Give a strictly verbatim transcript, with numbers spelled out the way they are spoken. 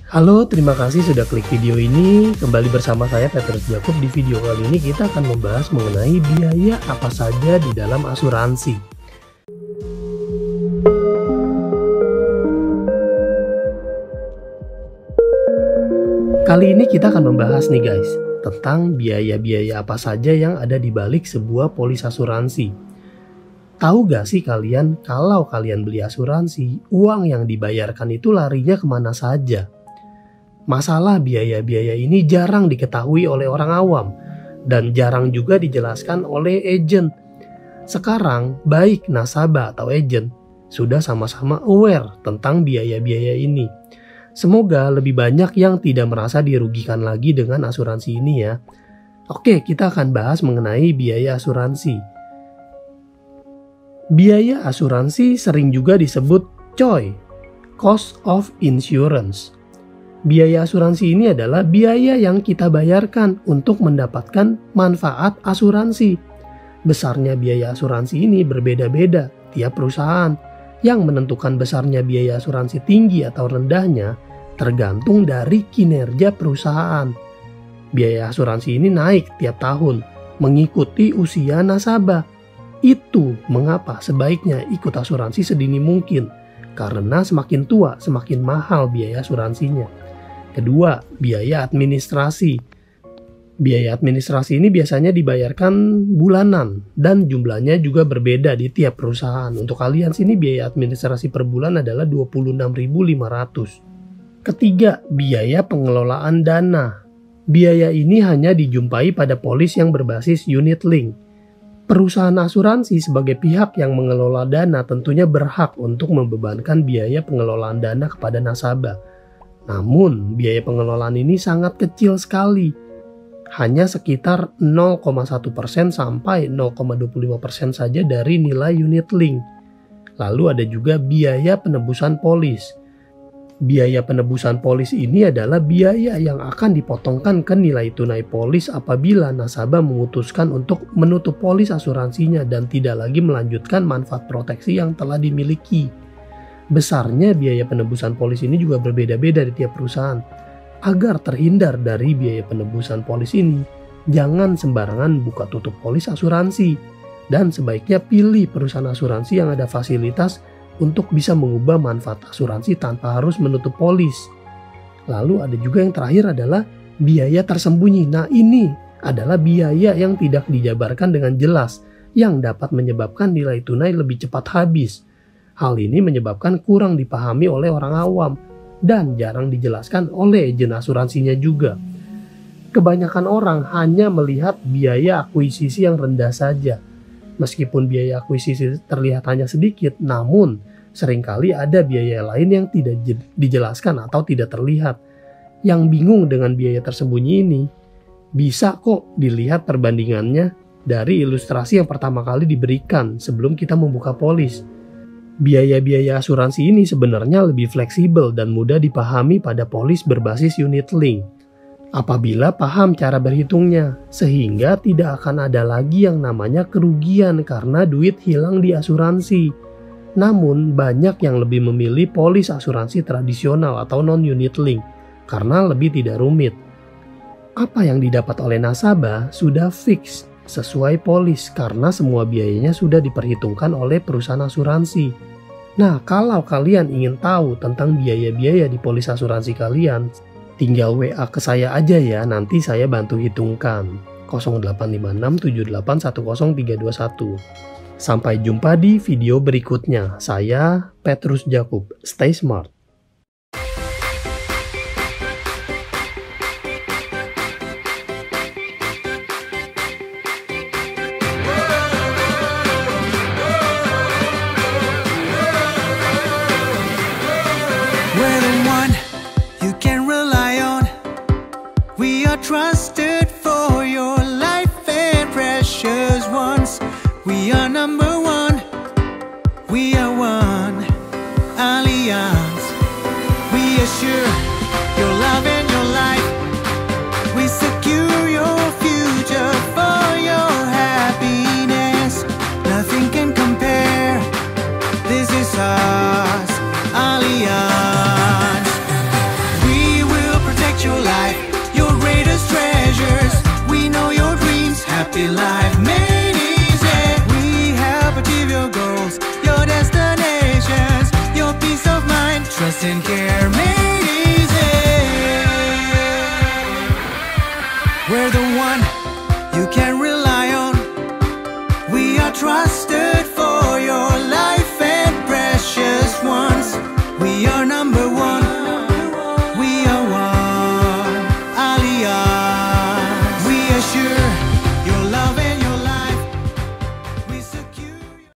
Halo, terima kasih sudah klik video ini. Kembali bersama saya Petrus Jakub. Di video kali ini kita akan membahas mengenai biaya apa saja di dalam asuransi. Kali ini kita akan membahas nih guys, tentang biaya-biaya apa saja yang ada di balik sebuah polis asuransi. Tahu gak sih kalian, kalau kalian beli asuransi, uang yang dibayarkan itu larinya kemana saja? Masalah biaya-biaya ini jarang diketahui oleh orang awam dan jarang juga dijelaskan oleh agen. Sekarang baik nasabah atau agen sudah sama-sama aware tentang biaya-biaya ini. Semoga lebih banyak yang tidak merasa dirugikan lagi dengan asuransi ini ya. Oke, kita akan bahas mengenai biaya asuransi. Biaya asuransi sering juga disebut C O I, Cost of Insurance. Biaya asuransi ini adalah biaya yang kita bayarkan untuk mendapatkan manfaat asuransi. Besarnya biaya asuransi ini berbeda-beda tiap perusahaan. Yang menentukan besarnya biaya asuransi tinggi atau rendahnya tergantung dari kinerja perusahaan. Biaya asuransi ini naik tiap tahun mengikuti usia nasabah. Itu mengapa sebaiknya ikut asuransi sedini mungkin, karena semakin tua semakin mahal biaya asuransinya. Kedua, biaya administrasi. Biaya administrasi ini biasanya dibayarkan bulanan dan jumlahnya juga berbeda di tiap perusahaan. Untuk kalian sini biaya administrasi per bulan adalah dua puluh enam ribu lima ratus. Ketiga, biaya pengelolaan dana. Biaya ini hanya dijumpai pada polis yang berbasis unit link. Perusahaan asuransi sebagai pihak yang mengelola dana tentunya berhak untuk membebankan biaya pengelolaan dana kepada nasabah. Namun, biaya pengelolaan ini sangat kecil sekali. Hanya sekitar nol koma satu persen sampai nol koma dua puluh lima persen saja dari nilai unit link. Lalu ada juga biaya penebusan polis. Biaya penebusan polis ini adalah biaya yang akan dipotongkan ke nilai tunai polis apabila nasabah memutuskan untuk menutup polis asuransinya dan tidak lagi melanjutkan manfaat proteksi yang telah dimiliki. Besarnya biaya penebusan polis ini juga berbeda-beda di tiap perusahaan. Agar terhindar dari biaya penebusan polis ini, jangan sembarangan buka tutup polis asuransi. Dan sebaiknya pilih perusahaan asuransi yang ada fasilitas untuk bisa mengubah manfaat asuransi tanpa harus menutup polis. Lalu ada juga yang terakhir adalah biaya tersembunyi. Nah ini adalah biaya yang tidak dijabarkan dengan jelas, yang dapat menyebabkan nilai tunai lebih cepat habis. Hal ini menyebabkan kurang dipahami oleh orang awam dan jarang dijelaskan oleh agen asuransinya juga. Kebanyakan orang hanya melihat biaya akuisisi yang rendah saja. Meskipun biaya akuisisi terlihat hanya sedikit, namun seringkali ada biaya lain yang tidak dijelaskan atau tidak terlihat. Yang bingung dengan biaya tersembunyi ini, bisa kok dilihat perbandingannya dari ilustrasi yang pertama kali diberikan sebelum kita membuka polis. Biaya-biaya asuransi ini sebenarnya lebih fleksibel dan mudah dipahami pada polis berbasis unit link. Apabila paham cara berhitungnya, sehingga tidak akan ada lagi yang namanya kerugian karena duit hilang di asuransi. Namun banyak yang lebih memilih polis asuransi tradisional atau non-unit link karena lebih tidak rumit. Apa yang didapat oleh nasabah sudah fix sesuai polis karena semua biayanya sudah diperhitungkan oleh perusahaan asuransi. Nah, kalau kalian ingin tahu tentang biaya-biaya di polis asuransi kalian, tinggal W A ke saya aja ya, nanti saya bantu hitungkan. nol delapan lima enam tujuh delapan satu nol tiga dua satu. Sampai jumpa di video berikutnya. Saya Petrus Jakub. Stay smart. We're the one you can rely on. We are trusted for your life and precious ones. We are number one. We are one Allianz. Instant care made easy. We're the one you can rely on. We are trusted for your life and precious ones. We are not